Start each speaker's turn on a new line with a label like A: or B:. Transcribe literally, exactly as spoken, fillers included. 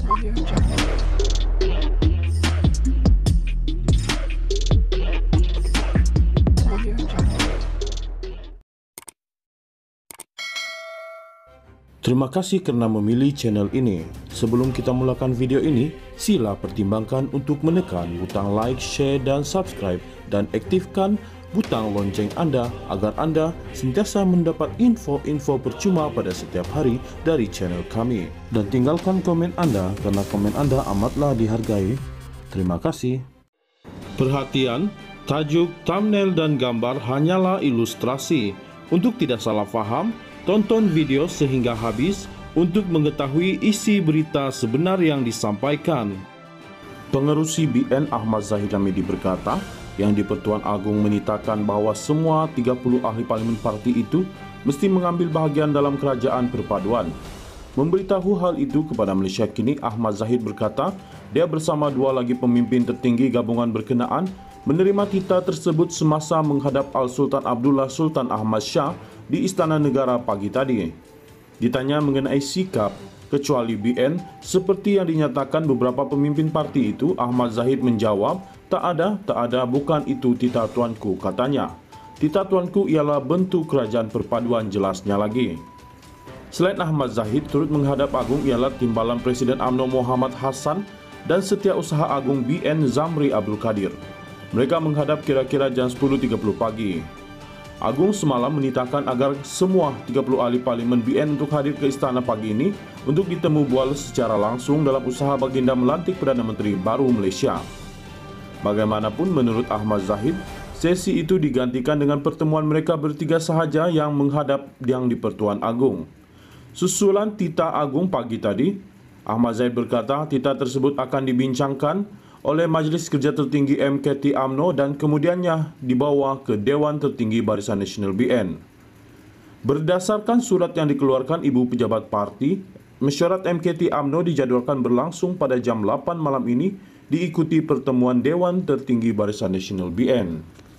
A: Audio Jungle. Audio Jungle.
B: Terima kasih karena memilih channel ini. Sebelum kita mulakan video ini, sila pertimbangkan untuk menekan butang like, share, dan subscribe, dan aktifkan butang lonceng Anda agar Anda sentiasa mendapat info-info percuma pada setiap hari dari channel kami. Dan tinggalkan komen Anda karena komen Anda amatlah dihargai. Terima kasih. Perhatian, tajuk, thumbnail, dan gambar hanyalah ilustrasi. Untuk tidak salah paham, tonton video sehingga habis untuk mengetahui isi berita sebenar yang disampaikan. Pengerusi B N Ahmad Zahid Hamidi berkata, yang di Pertuan Agung menitakan bahwa semua tiga puluh ahli parlimen parti itu mesti mengambil bahagian dalam kerajaan perpaduan. Memberitahu hal itu kepada Malaysia Kini, Ahmad Zahid berkata, dia bersama dua lagi pemimpin tertinggi gabungan berkenaan menerima titah tersebut semasa menghadap Al-Sultan Abdullah Sultan Ahmad Shah di Istana Negara pagi tadi. Ditanya mengenai sikap kecuali B N seperti yang dinyatakan beberapa pemimpin parti itu, Ahmad Zahid menjawab, tak ada, tak ada, bukan itu titah tuanku, katanya. Titah tuanku ialah bentuk kerajaan perpaduan, jelasnya lagi. Selain Ahmad Zahid, turut menghadap agung ialah Timbalan Presiden U M N O Muhammad Hassan dan Setiausaha Agung B N Zamri Abdul Kadir. Mereka menghadap kira-kira jam sepuluh tiga puluh pagi. Agung semalam menitahkan agar semua tiga puluh ahli parlimen B N untuk hadir ke istana pagi ini untuk ditemu bual secara langsung dalam usaha baginda melantik Perdana Menteri baru Malaysia. Bagaimanapun menurut Ahmad Zahid, sesi itu digantikan dengan pertemuan mereka bertiga sahaja yang menghadap yang di Pertuan Agung. Susulan titah agung pagi tadi, Ahmad Zahid berkata titah tersebut akan dibincangkan oleh Majlis Kerja Tertinggi M K T U M N O dan kemudiannya dibawa ke Dewan Tertinggi Barisan Nasional B N. Berdasarkan surat yang dikeluarkan Ibu Pejabat Parti, mesyuarat M K T U M N O dijadwalkan berlangsung pada jam lapan malam ini diikuti pertemuan Dewan Tertinggi Barisan Nasional B N.